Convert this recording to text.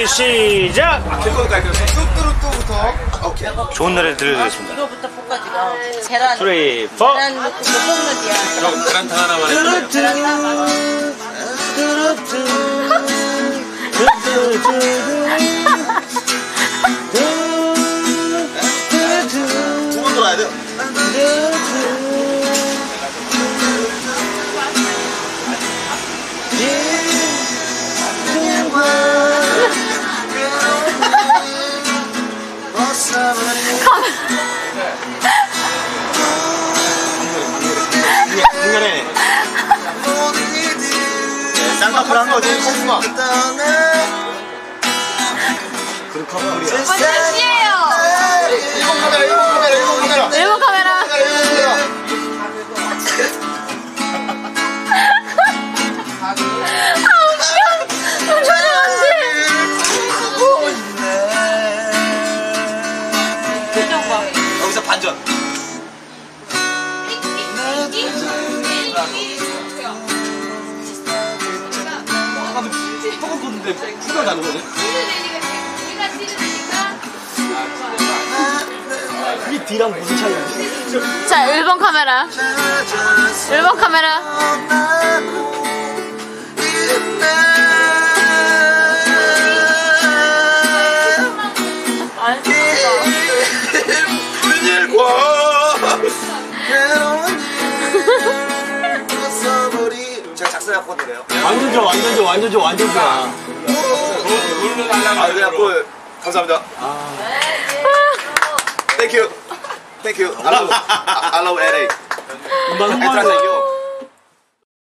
시작! 뚜뚜루뚜부터. 오케이. 좋은 노래 들려드리겠습니다. 이거부터 볶아주고 계란 3, 4 계란 넣고 못 볶는지야. 그럼 계란탕 하나만 해주세요. 두 번 돌아야 돼요. 중간에 쌍꺼풀 한 거지. 커프마. 그 커플이야. 몇 시에요? 일본 카메라, 일본 카메라, 일본 카메라. 일본 카메라. 여기서 반전. 똑같은데 후가 가는 거네. 그게 D랑 무슨 차이야? 자, 1번 카메라. 1번 카메라. 제가 작사했고 노래요. 완전 좋아, 완전 좋아, 완전 좋아, 완전 좋아. 아, 그래갖고 감사합니다. Thank you. Thank you. I love LA. 음반 홍보하는 거.